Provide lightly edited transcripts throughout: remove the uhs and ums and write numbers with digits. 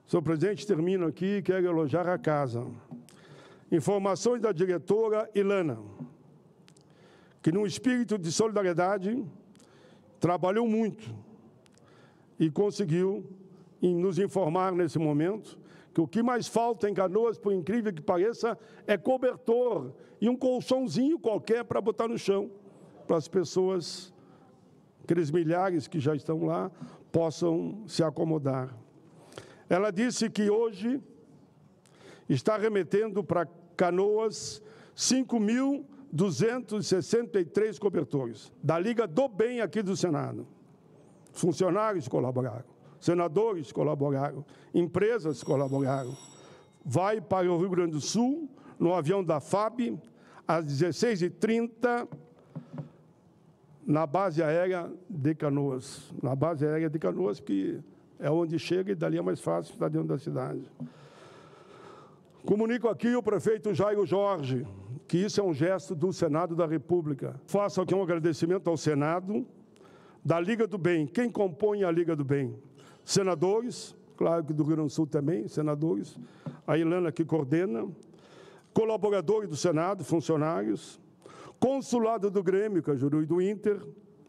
Senhor presidente, termino aqui e quero elogiar a casa. Informações da diretora Ilana, que, num espírito de solidariedade, trabalhou muito e conseguiu nos informar nesse momento que o que mais falta em Canoas, por incrível que pareça, é cobertor e um colchãozinho qualquer para botar no chão, para as pessoas, aqueles milhares que já estão lá, possam se acomodar. Ela disse que hoje está remetendo para Canoas 5.263 cobertores, da Liga do Bem aqui do Senado. Funcionários colaboraram, senadores colaboraram, empresas colaboraram. Vai para o Rio Grande do Sul, no avião da FAB, às 16h30, na base aérea de Canoas. Na base aérea de Canoas, que é onde chega e dali é mais fácil estar dentro da cidade. Comunico aqui o prefeito Jairo Jorge, que isso é um gesto do Senado da República. Faço aqui um agradecimento ao Senado, da Liga do Bem. Quem compõe a Liga do Bem? Senadores, claro que do Rio Grande do Sul também, senadores, a Ilana que coordena, colaboradores do Senado, funcionários, consulado do Grêmio, Cajuru, e do Inter,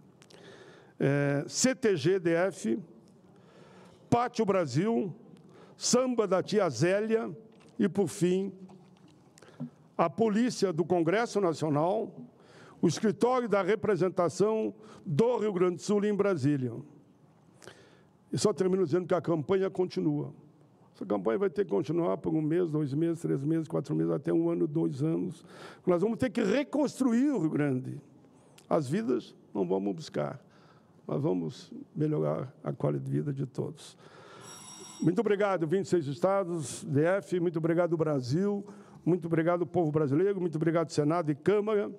CTG-DF, Pátio Brasil, Samba da Tia Zélia e, por fim, a Polícia do Congresso Nacional, o Escritório da Representação do Rio Grande do Sul em Brasília. E só termino dizendo que a campanha continua. Essa campanha vai ter que continuar por 1 mês, 2 meses, 3 meses, 4 meses, até 1 ano, 2 anos. Nós vamos ter que reconstruir o Rio Grande. As vidas não vamos buscar, mas vamos melhorar a qualidade de vida de todos. Muito obrigado, 26 estados, DF, muito obrigado, Brasil, muito obrigado, povo brasileiro, muito obrigado, Senado e Câmara.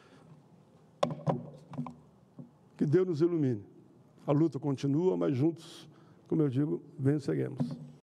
Que Deus nos ilumine. A luta continua, mas juntos, como eu digo, venceremos.